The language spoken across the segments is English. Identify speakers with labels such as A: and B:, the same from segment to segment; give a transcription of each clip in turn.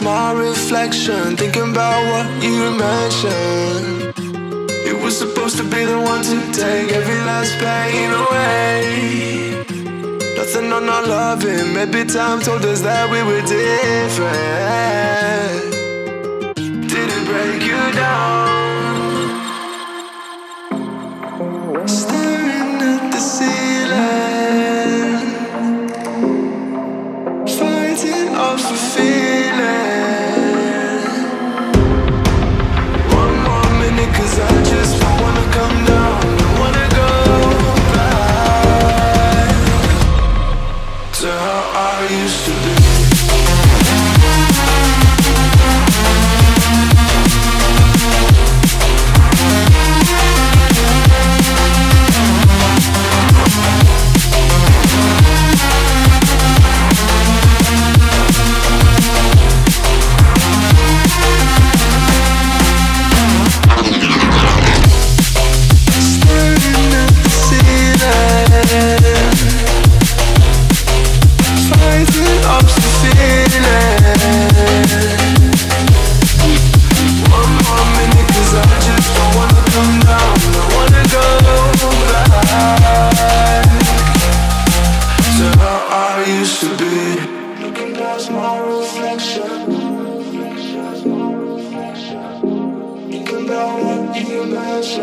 A: my reflection, thinking about what you mentioned. It was supposed to be the one to take every last pain away. Nothing on our loving, maybe time told us that we were different. Did it break you down? Staring at the ceiling, fighting off a feeling. One more minute, 'cause I just don't wanna come down. Don't wanna go back to how I used to be.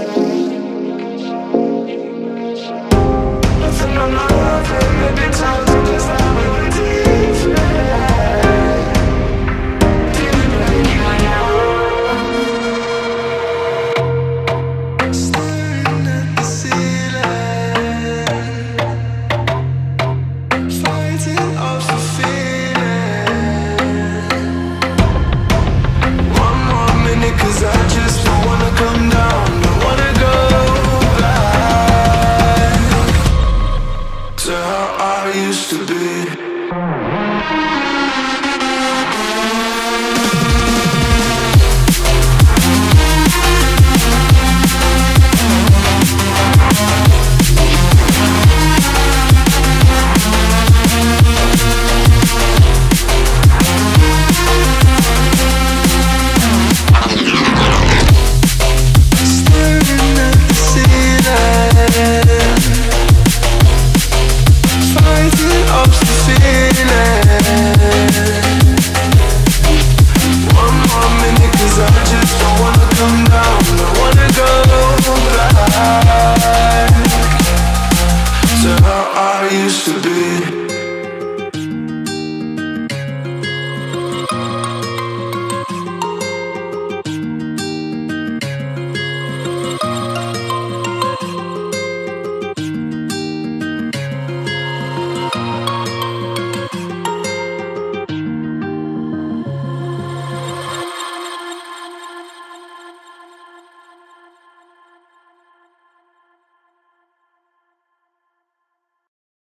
A: Nothing on my life, maybe time.